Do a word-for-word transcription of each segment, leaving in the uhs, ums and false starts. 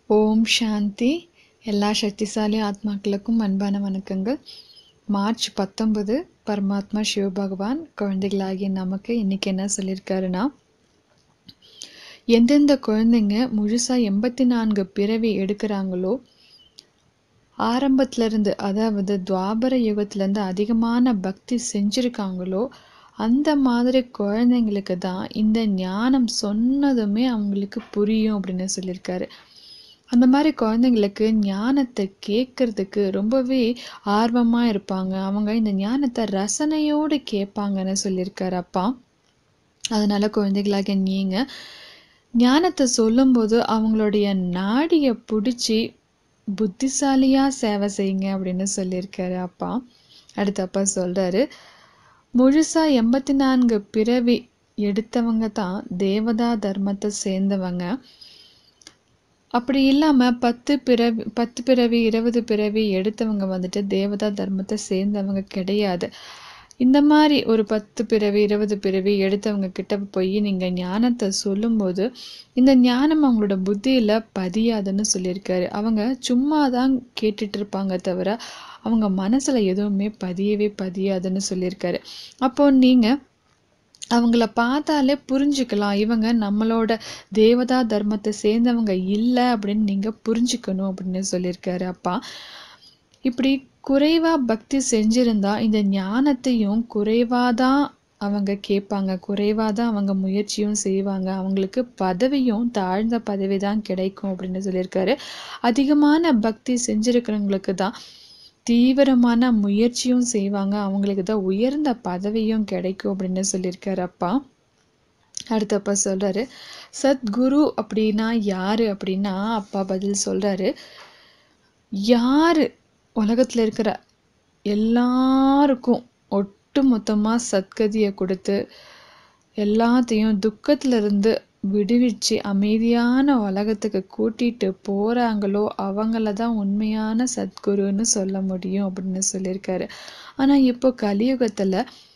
ஓம் சாந்தி. எல்லா சக்திசாலி ஆத்மாக்களுக்கும் அன்பான வணக்கங்கள். மார்ச் பத்தொன்பது பரமாத்மா சிவபகவான் குழந்தைகளாகிய நமக்கு இன்னைக்கு என்ன சொல்லியிருக்காருன்னா, எந்தெந்த குழந்தைங்க முழுசா எண்பத்தி நான்கு பிறவி எடுக்கிறாங்களோ, ஆரம்பத்திலிருந்து அதாவது துவாபர யுகத்திலேருந்து அதிகமான பக்தி செஞ்சுருக்காங்களோ, அந்த மாதிரி குழந்தைங்களுக்கு தான் இந்த ஞானம் சொன்னதுமே அவங்களுக்கு புரியும் அப்படின்னு சொல்லியிருக்காரு. அந்த மாதிரி குழந்தைங்களுக்கு ஞானத்தை கேட்கறதுக்கு ரொம்பவே ஆர்வமாக இருப்பாங்க. அவங்க இந்த ஞானத்தை ரசனையோடு கேட்பாங்கன்னு சொல்லியிருக்காரு அப்பா. அதனால குழந்தைகளாக நீங்கள் ஞானத்தை சொல்லும்போது அவங்களுடைய நாடியை பிடிச்சி புத்திசாலியாக சேவை செய்யுங்க அப்படின்னு சொல்லியிருக்காரு அப்பா. அடுத்த அப்பா சொல்கிறாரு, முழுசாக எண்பத்தி நான்கு பிறவி எடுத்தவங்க தான் தேவதா தர்மத்தை சேர்ந்தவங்க. அப்படி இல்லாமல் பத்து பிறவி பத்து பிறவி இருபது பிறவி எடுத்தவங்க வந்துட்டு தேவதா தர்மத்தை சேர்ந்தவங்க கிடையாது. இந்த மாதிரி ஒரு பத்து பிறவி இருபது பிறவி எடுத்தவங்க கிட்ட போய் நீங்கள் ஞானத்தை சொல்லும்போது இந்த ஞானம் அவங்களோட புத்தியில் பதியாதுன்னு சொல்லியிருக்காரு. அவங்க சும்மா தான் கேட்டுட்டு இருப்பாங்க தவிர அவங்க மனசில் எதுவுமே பதியவே பதியாதுன்னு சொல்லியிருக்காரு. அப்போது நீங்கள் அவங்கள பார்த்தாலே புரிஞ்சுக்கலாம், இவங்க நம்மளோட தேவதா தர்மத்தை சேர்ந்தவங்க இல்லை அப்படின்னு நீங்கள் புரிஞ்சுக்கணும் அப்படின்னு சொல்லியிருக்காரு அப்பா. இப்படி குறைவாக பக்தி செஞ்சிருந்தா இந்த ஞானத்தையும் குறைவாக தான் அவங்க கேட்பாங்க, குறைவாக தான் அவங்க முயற்சியும் செய்வாங்க, அவங்களுக்கு பதவியும் தாழ்ந்த பதவி தான் கிடைக்கும் அப்படின்னு சொல்லியிருக்காரு. அதிகமான பக்தி செஞ்சுருக்கிறவங்களுக்கு தான் தீவிரமான முயற்சியும் செய்வாங்க, அவங்களுக்கு தான் உயர்ந்த பதவியும் கிடைக்கும் அப்படின்னு சொல்லியிருக்காரு அப்பா. அடுத்தப்பா சொல்கிறாரு, சத்குரு அப்படின்னா யார் அப்படின்னா அப்பா பதில் சொல்கிறாரு, யார் உலகத்தில் இருக்கிற எல்லாருக்கும் ஒட்டு மொத்தமாக சத்கதியை கொடுத்து எல்லாத்தையும் துக்கத்திலிருந்து விடுவிச்சு அமைதியான உலகத்துக்கு கூட்டிகிட்டு போகிறாங்களோ அவங்கள தான் உண்மையான சத்குருன்னு சொல்ல முடியும் அப்படின்னு சொல்லியிருக்காரு. ஆனால் இப்போ கலியுகத்தில்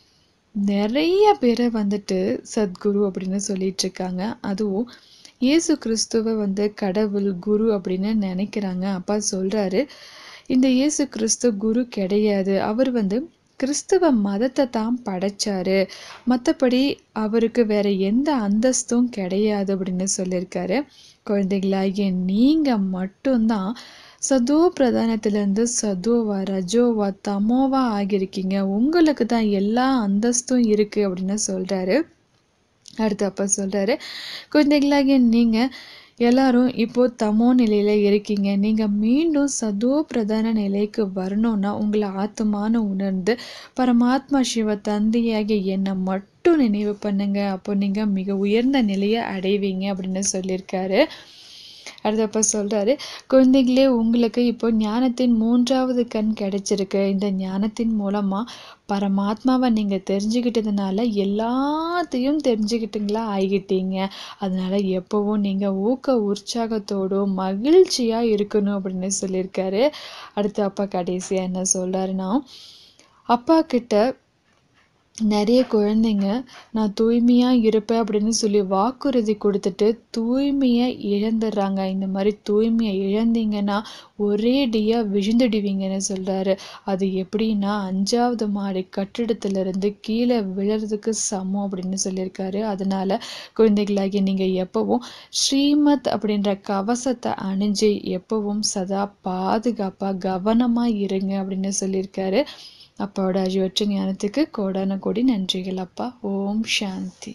நிறைய பேரை வந்துட்டு சத்குரு அப்படின்னு சொல்லிட்டு இருக்காங்க. அதுவும் இயேசு கிறிஸ்துவை வந்து கடவுள் குரு அப்படின்னு நினைக்கிறாங்க. அப்பா சொல்கிறாரு, இந்த இயேசு கிறிஸ்து குரு கிடையாது, அவர் வந்து கிறிஸ்துவ மதத்தை தான் படைச்சாரு, மற்றபடி அவருக்கு வேற எந்த அந்தஸ்தும் கிடையாது அப்படின்னு சொல்லியிருக்காரு. குழந்தைகளாகிய நீங்கள் மட்டும்தான் சதோ பிரதானத்திலேருந்து சதோவா ரஜோவா தமோவா ஆகியிருக்கீங்க, உங்களுக்கு தான் எல்லா அந்தஸ்தும் இருக்குது அப்படின்னு சொல்கிறாரு. அடுத்து அப்பா சொல்கிறாரு, குழந்தைகளாகிய நீங்கள் எல்லாரும் இப்போது தமோ நிலையில் இருக்கீங்க, நீங்கள் மீண்டும் சதோ பிரதான நிலைக்கு வரணும்னா உங்களை ஆத்மானு உணர்ந்து பரமாத்மா சிவ தந்தையாகிய என்னை மட்டும் நினைவு பண்ணுங்க, அப்போ நீங்கள் மிக உயர்ந்த நிலையை அடைவீங்க அப்படின்னு சொல்லியிருக்காரு. அடுத்தப்ப சொல்கிறாரு, குழந்தைகளே உங்களுக்கு இப்போ ஞானத்தின் மூன்றாவது கண் கிடைச்சிருக்கு. இந்த ஞானத்தின் மூலமாக பரமாத்மாவை நீங்கள் தெரிஞ்சுக்கிட்டதுனால எல்லாத்தையும் தெரிஞ்சுக்கிட்டுங்களா ஆகிட்டீங்க. அதனால் எப்போவும் நீங்கள் ஊக்க உற்சாகத்தோடும் மகிழ்ச்சியாக இருக்கணும் அப்படின்னு சொல்லியிருக்காரு. அடுத்து அப்பா கடைசியாக என்ன சொல்கிறாருன்னா, அப்பா கிட்ட நிறைய குழந்தைங்க நான் தூய்மையாக இருப்பேன் அப்படின்னு சொல்லி வாக்குறுதி கொடுத்துட்டு தூய்மையை இழந்துடுறாங்க. இந்த மாதிரி தூய்மையை இழந்தீங்கன்னா ஒரேடியாக விழுந்துடுவீங்கன்னு சொல்கிறாரு. அது எப்படின்னா அஞ்சாவது மாடி கட்டிடத்திலிருந்து கீழே விழுறதுக்கு சமம் அப்படின்னு சொல்லியிருக்காரு. அதனால் குழந்தைகளாகி நீங்கள் எப்போவும் ஸ்ரீமத் அப்படின்ற கவசத்தை அணிஞ்சு எப்போவும் சதா பாதுகாப்பாக கவனமாக இருங்க அப்படின்னு சொல்லியிருக்காரு. அப்பாவோட அழிவற்ற ஞானத்துக்கு கோடான கோடி நன்றிகள் அப்பா. ஓம் சாந்தி.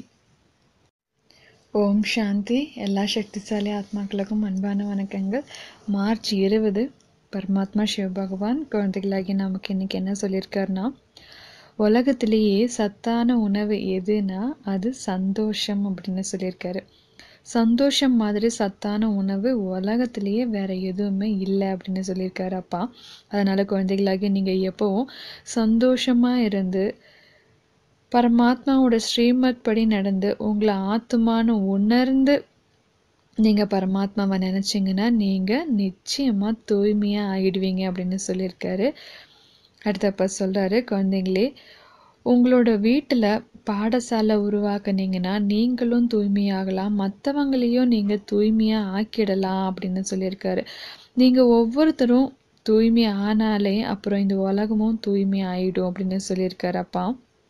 ஓம் சாந்தி. எல்லா சக்திசாலி ஆத்மாக்களுக்கும் அன்பான வணக்கங்கள். மார்ச் இருபது பரமாத்மா சிவபகவான் குழந்தைகளாகி நமக்கு இன்னைக்கு என்ன சொல்லியிருக்காருன்னா, உலகத்திலேயே சத்தான உணவு எதுனா அது சந்தோஷம் அப்படின்னு சொல்லியிருக்காரு. சந்தோஷம் மாதிரி சத்தான உணவு உலகத்திலேயே வேற எதுவுமே இல்லை அப்படின்னு சொல்லியிருக்காரு அப்பா. அதனால குழந்தைகளாகி நீங்கள் எப்போவும் சந்தோஷமாக இருந்து பரமாத்மாவோட ஸ்ரீமத் படி நடந்து உங்களை ஆத்மானு உணர்ந்து நீங்கள் பரமாத்மாவை நினச்சிங்கன்னா நீங்கள் நிச்சயமாக தூய்மையாக ஆகிடுவீங்க அப்படின்னு சொல்லியிருக்காரு. அடுத்தப்பா சொல்கிறாரு, குழந்தைங்களே உங்களோட வீட்டில் பாடசாலை உருவாக்குனீங்கன்னா நீங்களும் தூய்மையாகலாம், மற்றவங்களையும் நீங்கள் தூய்மையாக ஆக்கிடலாம் அப்படின்னு சொல்லியிருக்காரு. நீங்கள் ஒவ்வொருத்தரும் தூய்மை ஆனாலே அப்புறம் இந்த உலகமும் தூய்மை ஆயிடும் அப்படின்னு சொல்லியிருக்காரு அப்பா.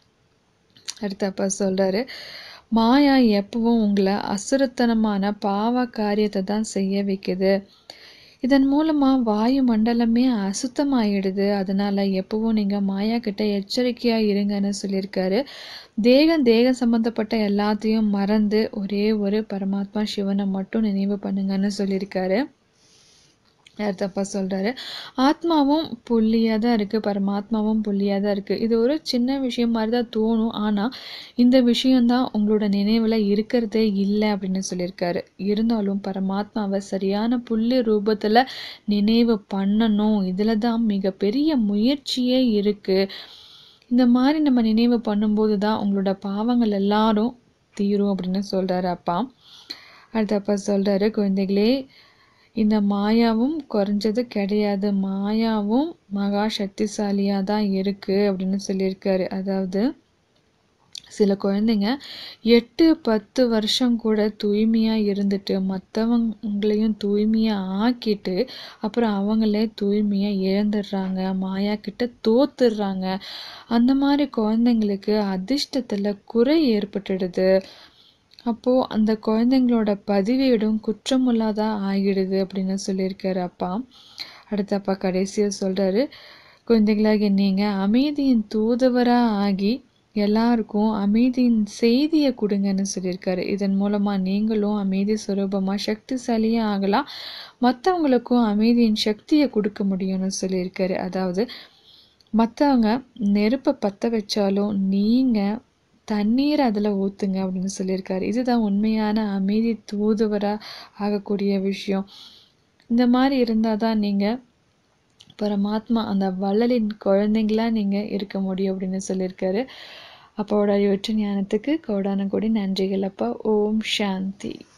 அடுத்த அப்பா சொல்கிறாரு, மாயா எப்பவும் உங்களை அசுரத்தனமான பாவ காரியத்தை தான் செய்ய வைக்குது. இதன் மூலமாக வாயு மண்டலமே அசுத்தமாயிடுது. அதனால் எப்பவும் நீங்கள் மாயா கிட்ட எச்சரிக்கையாக இருங்கன்னு சொல்லியிருக்காரு. தேகம் தேகம் சம்மந்தப்பட்ட எல்லாத்தையும் மறந்து ஒரே ஒரு பரமாத்மா சிவனை மட்டும் நினைவு பண்ணுங்கன்னு சொல்லியிருக்காரு. அடுத்தப்பா சொல்கிறாரு, ஆத்மாவும் புள்ளியாக தான் இருக்குது, பரமாத்மாவும் புள்ளியாக தான் இருக்குது. இது ஒரு சின்ன விஷயம் மாதிரி தான் தோணும், ஆனால் இந்த விஷயந்தான் உங்களோட நினைவில் இருக்கிறதே இல்லை அப்படின்னு சொல்லியிருக்காரு. இருந்தாலும் பரமாத்மாவை சரியான புள்ளி ரூபத்தில் நினைவு பண்ணணும். இதில் தான் மிகப்பெரிய முயற்சியே இருக்குது. இந்த மாதிரி நம்ம நினைவு பண்ணும்போது தான் உங்களோட பாவங்கள் எல்லாரும் தீரும் அப்படின்னு சொல்கிறாரு அப்பா. அடுத்தப்பா சொல்கிறாரு, குழந்தைகளே, இந்த மாயாவும் குறைஞ்சது கிடையாது, மாயாவும் மகா சக்திசாலியாக தான் இருக்குது அப்படின்னு சொல்லியிருக்காரு. அதாவது சில குழந்தைங்க எட்டு பத்து வருஷம் கூட தூய்மையாக இருந்துட்டு மற்றவங்களையும் தூய்மையாக ஆக்கிட்டு அப்புறம் அவங்களே தூய்மையாக இழந்துடுறாங்க, மாயா கிட்ட தோத்துடுறாங்க. அந்த மாதிரி குழந்தைங்களுக்கு அதிர்ஷ்டத்தில் குறை ஏற்பட்டுடுது. அப்போது அந்த குழந்தைங்களோட பதிவேடும் குற்றமுள்ளாதான் ஆகிடுது அப்படின்னு சொல்லியிருக்காரு அப்பா. அடுத்த அப்பா கடைசியாக சொல்கிறாரு, குழந்தைகளாகிய நீங்கள் அமைதியின் தூதுவராக ஆகி எல்லாருக்கும் அமைதியின் செய்தியை கொடுங்கன்னு சொல்லியிருக்காரு. இதன் மூலமாக நீங்களும் அமைதி சுரூபமாக சக்திசாலியாக ஆகலாம், மற்றவங்களுக்கும் அமைதியின் சக்தியை கொடுக்க முடியும்னு சொல்லியிருக்காரு. அதாவது மற்றவங்க நெருப்பை பற்ற வச்சாலும் நீங்கள் தண்ணீரை அதில் ஊற்றுங்க அப்படின்னு சொல்லியிருக்காரு. இதுதான் உண்மையான அமைதி தூதுவராக ஆகக்கூடிய விஷயம். இந்த மாதிரி இருந்தால் தான் நீங்கள் பரமாத்மா அந்த வள்ளலின் குழந்தைங்களாக நீங்கள் இருக்க முடியும் அப்படின்னு சொல்லியிருக்காரு. அப்பாவோட அறிவற்ற ஞானத்துக்கு கோடான கோடி நன்றிகள் அப்பா. ஓம் சாந்தி.